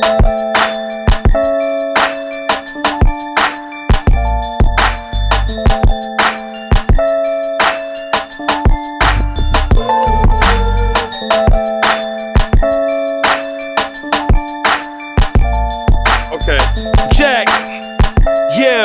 Okay. Jack, yeah.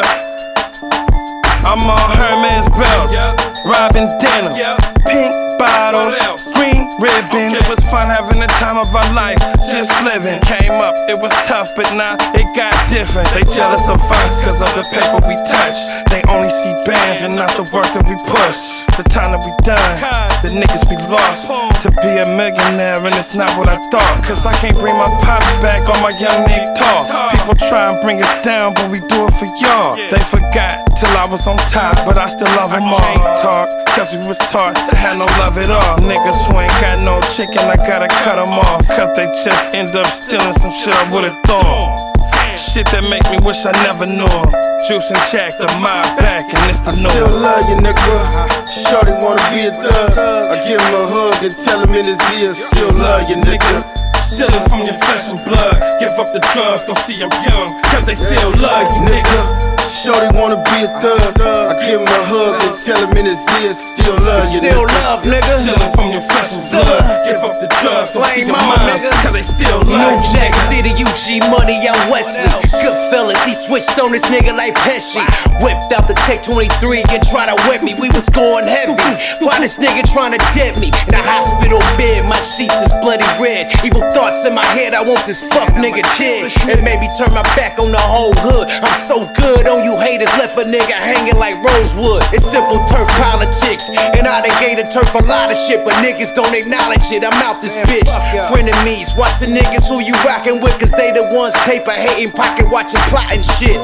I'm on Hermes belts, Robin denim, pink bottles, green ribbons. It was fun having the time of our life, just living. Came up, it was tough, but now it got different. They jealous of us cause of the paper we touch. They only see bands and not the work that we push. The time that we done, the niggas we lost. To be a millionaire and it's not what I thought. Cause I can't bring my pops back on my young nigga talk. People try and bring us down, but we do it for y'all. They forgot till I was on top, but I still love them all. Talk, cause we was taught to have no love at all. Niggas who ain't got no chicken, I gotta cut them off. Cause they just end up stealing some shit I would've thought. Shit that make me wish I never knew him. Juice and Jack, the mob back, and it's the norm. I still love you, nigga. Shorty wanna be a thug. I give him a hug and tell him in his ear, still love you, nigga. Stealing from your flesh and blood. Give up the drugs, go see your young, cause they still love you, nigga. Shorty wanna be a thug. I give him a hug and tell him in his ear, still love you, nigga. Still love, nigga. Stealing from your flesh and blood. Give up the drugs, go see your moms, cause they still love you, Jack City, UG money, I'm Wesley. Goodfellas, he switched on this nigga like Pesci. Whipped out the Tech 23 and try to whip me. We was going heavy. Why this nigga trying to dip me? In a hospital bed, my sheets is bloody red. Evil thoughts in my head, I want this fuck nigga dead. It made me turn my back on the whole hood. I'm so good on you haters, left a nigga hanging like Rosewood. It's simple turf politics, and I done gave the turf a lot of shit, but niggas don't acknowledge it. I'm out this bitch. Frenemies, watch the niggas who you rockin' with, cause they the ones paper hating, pocket watching, plotting shit.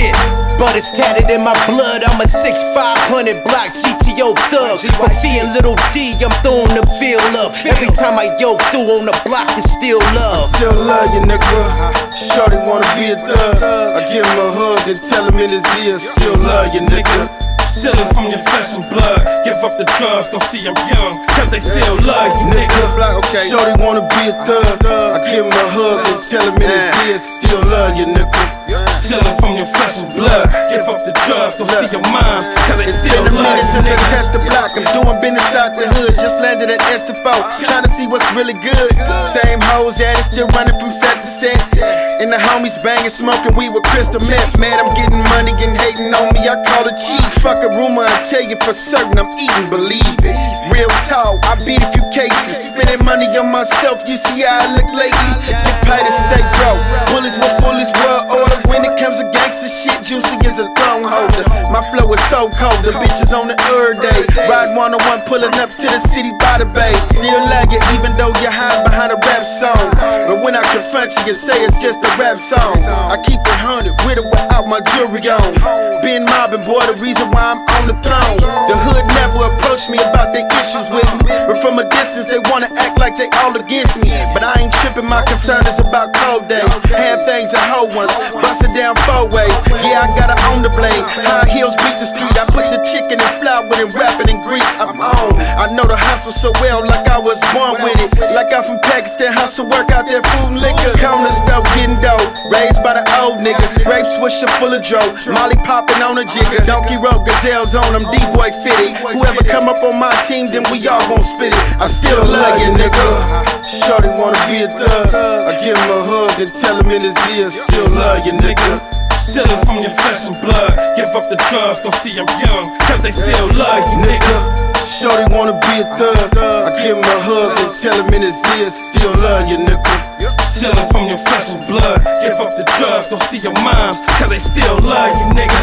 But it's tatted in my blood. I'm a 6'5" block GTO thug. From Fee and Little D, I'm throwing the feel up. Every time I yoke through on the block, it's still love. I still love you, nigga. Shorty wanna be a thug. I give him a hug and tell him in his ear, still love you, nigga. Stealing from your flesh and blood. Give up the drugs, go see your young, cause they still love you, nigga. Okay. Shorty wanna be a thug. I give him a hug and tell him in his ear, still love you, nigga. Stealing from your flesh and blood. Give up the drugs, go see your moms, cause they still love you, nigga. Since I touched the block, I'm doing business out the hood. Just landed at Estefo, trying to see what's really good. Same hoes at it, still running from set to set. And the homies banging, smoking weed with crystal meth. Man, I'm getting money and hating on me, I call it cheap. Fuck a rumor, I tell you for certain I'm eating, believe it. Real talk, I beat a few cases. Spending money on myself, you see how I look lately. Get paid to stay broke, bullets with fullest world order. When it comes to gangsta shit, Juicy is a throne holder. My flow is so cold, the bitches on the day. Ride 101, pulling up to the city by the bay. Still lagging even though you're hiding behind a rap song. But when I confront you, you say it's just a rap song. I keep it 100 with or without my jewelry on. Been mobbing, boy, the reason why I'm on the throne. The hood never approached me about their issues with me, but from a distance they wanna act like they all against me. But I ain't tripping, my concern is about cold days. Have things and whole ones, bust it down 4 ways. Yeah, I gotta own the blade. High heels beat the street. I put the chicken and flour and wrap it in grease. I'm on. I know the hustle so well, like I was born with it. Like I'm from Pakistan, hustle work out there, food and liquor. Corner stove getting dope, raised by the old niggas. Grape swisher full of dro, Molly popping on a jigger. Donkey Road gazelles on them, D-boy fitted. Whoever come up on my team, then we all gon' spit it. I still love you, nigga. Shorty wanna be a thug. I give him a hug and tell him in his ear, still love you, nigga. Stealing from your flesh and blood. Give up the drugs, go see your young, cause they still love you, nigga. Shorty wanna be a thug. I give him a hug and tell him in his ear, still love you, nigga. Stealing from your flesh and blood. Give up the drugs, go see your moms, cause they still love you, nigga.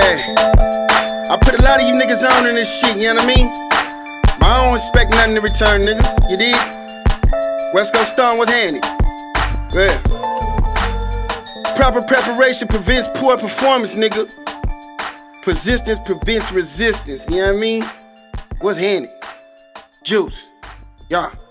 Yeah, I put a lot of you niggas on in this shit, you know what I mean? But I don't expect nothing in return, nigga. You dig? West Coast Storm was handy. Yeah. Proper preparation prevents poor performance, nigga. Persistence prevents resistance, you know what I mean? What's handy? Juice. Yeah.